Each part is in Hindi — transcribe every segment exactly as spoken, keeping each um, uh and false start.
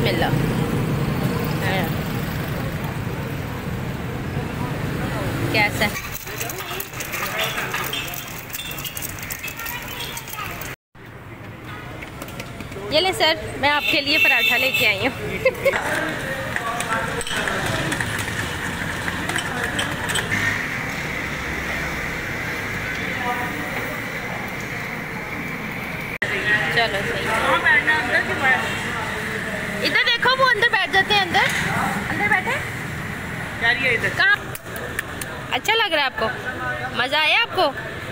बिस्मिल्लाह। कैसा है? ये ले सर, मैं आपके लिए पराठा लेके आई हूँ। चलो सही। इधर देखो, वो अंदर बैठ जाते हैं। अंदर अंदर बैठे क्या इधर कहाँ? अच्छा लग रहा है आपको? मज़ा आया आपको?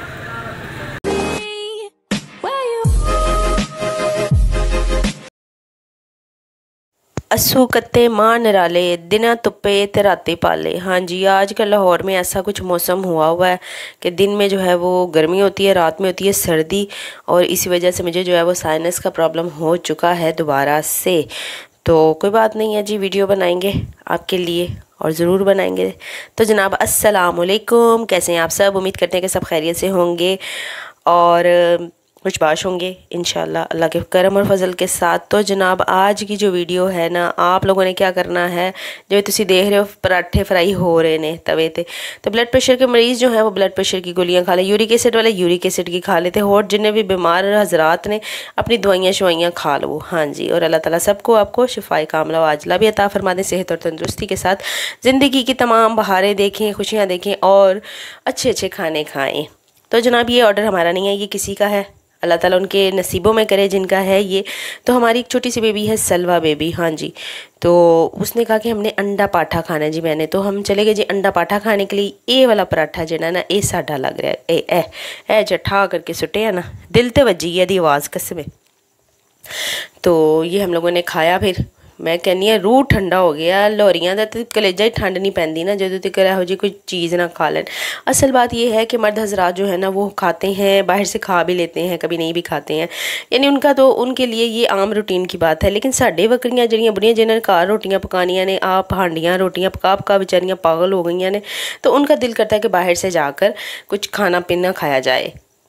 अस्सू कत्ते मां नराले दिना तुप्पे ते राती पाले। हाँ जी, आज कल लाहौर में ऐसा कुछ मौसम हुआ हुआ है कि दिन में जो है वो गर्मी होती है, रात में होती है सर्दी, और इसी वजह से मुझे जो है वो साइनस का प्रॉब्लम हो चुका है दोबारा से। तो कोई बात नहीं है जी, वीडियो बनाएंगे आपके लिए और ज़रूर बनाएंगे। तो जनाब अस्सलाम वालेकुम, कैसे हैं आप सब? उम्मीद करते हैं कि सब खैरियत से होंगे और कुछ बाश होंगे इंशाल्लाह अल्लाह के करम और फजल के साथ। तो जनाब आज की जो वीडियो है ना, आप लोगों ने क्या करना है, जो तुसी देख रहे हो पराठे फ्राई हो रहे ने तवे ते, तो ब्लड प्रेशर के मरीज़ जो हैं वो ब्लड प्रेशर की गोलियां खा ले, यूरिक एसिड वाले यूरिक एसिड की खा लेते, और जिन्हें भी बीमार हजरात ने अपनी दवाइयाँ शवाइयाँ खा लो। हाँ जी, और अल्लाह ताला सबको आपको शिफाए कामला व आजला भी अता फरमा दें, सेहत और तंदुरुस्ती के साथ ज़िंदगी की तमाम बहारें देखें, खुशियाँ देखें और अच्छे अच्छे खाने खाएँ। तो जनाब ये ऑर्डर हमारा नहीं है, ये किसी का है, अल्लाह ताला उनके नसीबों में करे जिनका है ये। तो हमारी एक छोटी सी बेबी है सलवा बेबी, हाँ जी, तो उसने कहा कि हमने अंडा पाठा खाना है जी। मैंने तो हम चले गए जी अंडा पाठा खाने के लिए। ए वाला पराठा जो ना ए साडा लग रहा है, ए ए ए जठा करके सुटे है ना, दिल ते वजी है दी आवाज़ कसमे। तो ये हम लोगों ने खाया, फिर मैं कहनी है रूह ठंडा हो गया। लोहरियां दा ते कलेजा ही ठंड नहीं पैंदी ना जो तक यहो जी कोई चीज़ ना खा लें। असल बात यह है कि मर्द हजरात जो है ना वो खाते हैं, बाहर से खा भी लेते हैं, कभी नहीं भी खाते हैं, यानी उनका तो उनके लिए ये आम रूटीन की बात है। लेकिन साढ़े वकरियां जड़ियां बुढ़ियां जिन्होंने घर रोटियां पकानियां ने, आप हांडियां रोटियां पका पका बेचारियां पागल हो गई ने, तो उनका दिल करता है कि बाहर से जाकर कुछ खाना पीना खाया जाए।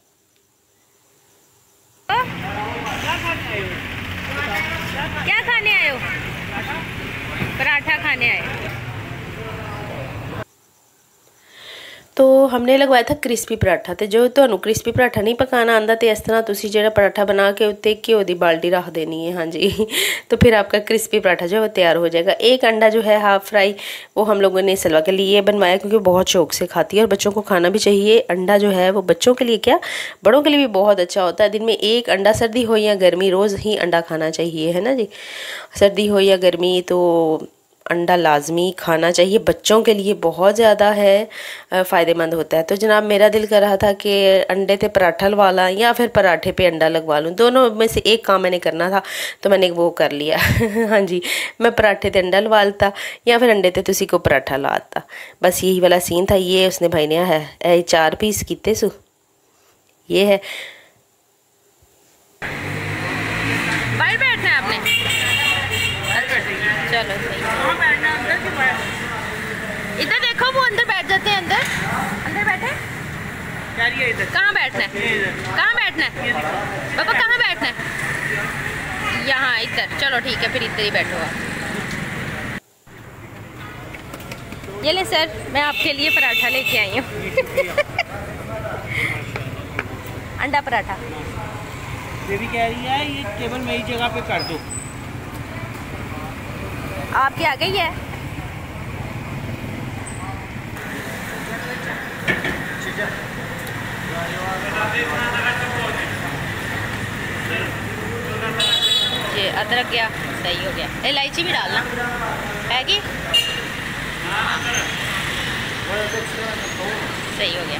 क्या खाने आए हो? पराठा खाने आए। तो हमने लगवाया था क्रिस्पी पराठा, तो जो तो क्रिस्पी पराठा नहीं पकाना आंदा तो इस तरह तुसी जो पराठा बना के उत्ते घ्यो की बाल्टी रख देनी है। हाँ जी, तो फिर आपका क्रिस्पी पराठा जो है वो तैयार हो जाएगा। एक अंडा जो है हाफ फ्राई वो हम लोगों ने सलवा के लिए बनवाया, क्योंकि बहुत शौक से खाती है और बच्चों को खाना भी चाहिए। अंडा जो है वो बच्चों के लिए क्या बड़ों के लिए भी बहुत अच्छा होता है। दिन में एक अंडा, सर्दी हो या गर्मी, रोज़ ही अंडा खाना चाहिए, है ना जी। सर्दी हो या गर्मी तो अंडा लाजमी खाना चाहिए, बच्चों के लिए बहुत ज़्यादा है फ़ायदेमंद होता है। तो जनाब मेरा दिल कर रहा था कि अंडे पे पराठा लगा ला या फिर पराठे पे अंडा लगवा लूँ, दोनों में से एक काम मैंने करना था, तो मैंने वो कर लिया। हाँ जी, मैं पराठे पे अंडा लगा लेता या फिर अंडे पे तुसी को पराठा लाता, बस यही वाला सीन था। ये उसने भाई ने है चार पीस किते सु, ये है बाहर बैठना है आपने। चलो सही। इधर देखो, वो अंदर बैठ जाते हैं। अंदर अंदर बैठे क्या? इधर कहाँ बैठना है? कहाँ बैठना है बाबा? कहाँ बैठना है? यहाँ इधर। चलो ठीक है, फिर इधर ही बैठो आप। ये ले सर, मैं आपके लिए पराठा लेके आई हूँ। अंडा पराठा। बेबी कह रही है ये केवल मेरी जगह पे कर दो। आपके आ गई है? ये अदरक गया, सही हो गया। इलायची भी डालना हैगी, सही हो गया।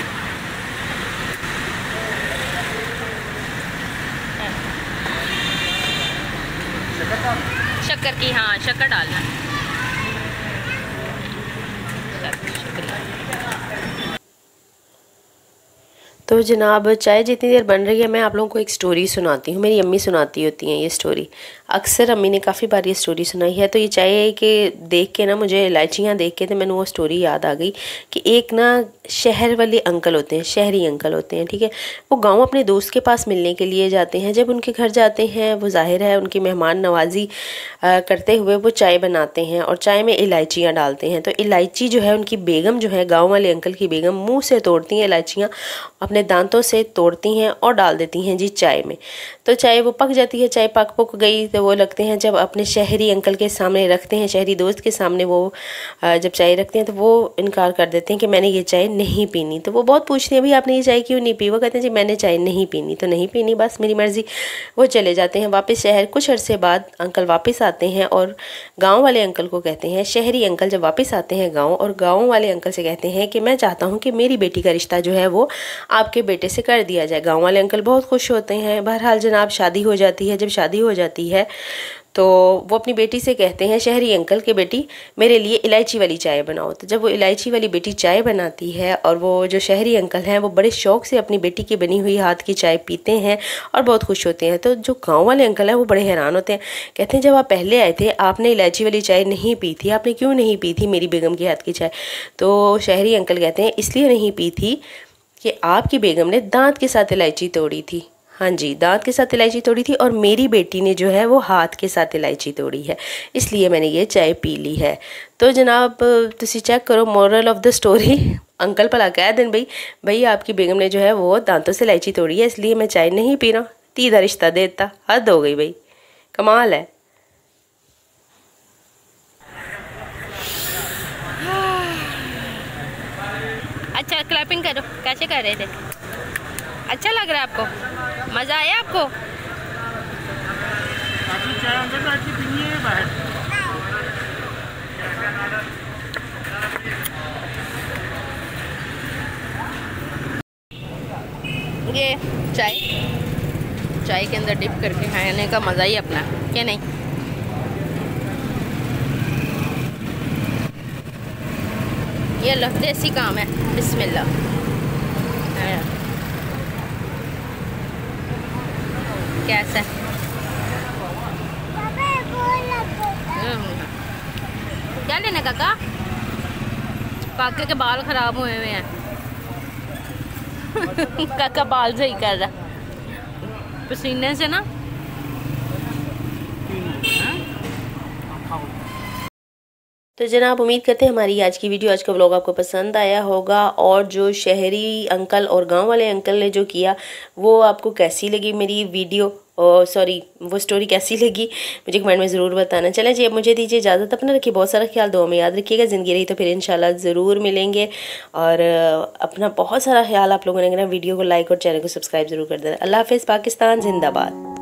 शक्कर की, हाँ शक्कर डालना। शुक्रिया। तो जनाब चाय जितनी देर बन रही है मैं आप लोगों को एक स्टोरी सुनाती हूँ। मेरी अम्मी सुनाती होती हैं ये स्टोरी, अक्सर अम्मी ने काफ़ी बार ये स्टोरी सुनाई है। तो ये चाय के देख के ना मुझे इलायचियाँ देख के तो मैंने वो स्टोरी याद आ गई कि एक ना शहर वाले अंकल होते हैं, शहरी अंकल होते हैं, ठीक है। वो गाँव अपने दोस्त के पास मिलने के लिए जाते हैं। जब उनके घर जाते हैं वो जाहिर है उनकी मेहमान नवाजी करते हुए वो चाय बनाते हैं और चाय में इलायचियाँ डालते हैं। तो इलायची जो है उनकी बेगम जो है, गाँव वाले अंकल की बेगम, मुँह से तोड़ती हैं इलायचियाँ, अपने दांतों से तोड़ती हैं और डाल देती हैं जी चाय में। तो चाय वो पक जाती है। चाय पक पक गई तो वो लगते हैं जब अपने शहरी अंकल के सामने रखते हैं, शहरी दोस्त के सामने वो जब चाय रखते हैं तो वो इनकार कर देते हैं कि मैंने ये चाय नहीं पीनी। तो वो बहुत पूछते हैं भाई आपने ये चाय क्यों नहीं पी? वो कहते हैं जी मैंने चाय नहीं पीनी तो नहीं पीनी, बस मेरी मर्ज़ी। वो चले जाते हैं वापस शहर। कुछ अरसे बाद अंकल वापस आते हैं और गाँव वाले अंकल को कहते हैं, शहरी अंकल जब वापस आते हैं गाँव, और गाँव वाले अंकल से कहते हैं कि मैं चाहता हूँ कि मेरी बेटी का रिश्ता जो है वो आपके बेटे से कर दिया जाए। गाँव वाले अंकल बहुत खुश होते हैं। बहरहाल जनाब शादी हो जाती है। जब शादी हो जाती है तो वो अपनी बेटी से कहते हैं, शहरी अंकल के बेटी मेरे लिए इलायची वाली चाय बनाओ। तो जब वो इलायची वाली बेटी चाय बनाती है और वो जो शहरी अंकल हैं वो बड़े शौक़ से अपनी बेटी की बनी हुई हाथ की चाय पीते हैं और बहुत खुश होते हैं। तो जो गाँव वाले अंकल हैं वो बड़े हैरान होते हैं। कहते हैं जब आप पहले आए थे आपने इलायची वाली चाय नहीं पी थी, आपने क्यों नहीं पी थी मेरी बेगम के हाथ की चाय? तो शहरी अंकल कहते हैं इसलिए नहीं पी थी कि आपकी बेगम ने दांत के साथ इलायची तोड़ी थी। हाँ जी, दांत के साथ इलायची तोड़ी थी और मेरी बेटी ने जो है वो हाथ के साथ इलायची तोड़ी है, इसलिए मैंने ये चाय पी ली है। तो जनाब तुसी चेक करो moral of the story. Uncle भला कह दें भाई भाई आपकी बेगम ने जो है वो दांतों से इलायची तोड़ी है इसलिए मैं चाय नहीं पी रहा, ती दा रिश्ता दे देता। हद हो गई भाई, कमाल है। अच्छा क्लैपिंग करो, कैसे कर रहे थे? अच्छा लग रहा है आपको? मज़ा आया आपको? चाय अंदर बैठ के पीनी है बाहर? ये चाय चाय के अंदर डिप करके खाने का मज़ा ही अपना, क्या नहीं? ये लो देसी काम है, बिस्मिल्लाह। कैसा क्या लेना काका? काके के बाल खराब हुए हुए हैं। काका बाल सही कर रहा पसीने से ना। तो जनाब उम्मीद करते हैं हमारी आज की वीडियो, आज का व्लॉग आपको पसंद आया होगा और जो शहरी अंकल और गांव वाले अंकल ने जो किया वो आपको कैसी लगी मेरी वीडियो, सॉरी वो स्टोरी कैसी लगी मुझे कमेंट में ज़रूर बताना। चलें जी अब मुझे दीजिए इजाज़त, अपना रखिए बहुत सारा ख्याल, दुआ में याद रखिएगा। ज़िंदगी रही तो फिर इंशाल्लाह ज़रूर मिलेंगे और अपना बहुत सारा ख्याल आप लोगों ने वीडियो को लाइक और चैनल को सब्सक्राइब ज़रूर कर देना। अल्लाह हाफ़िज़, पाकिस्तान जिंदाबाद।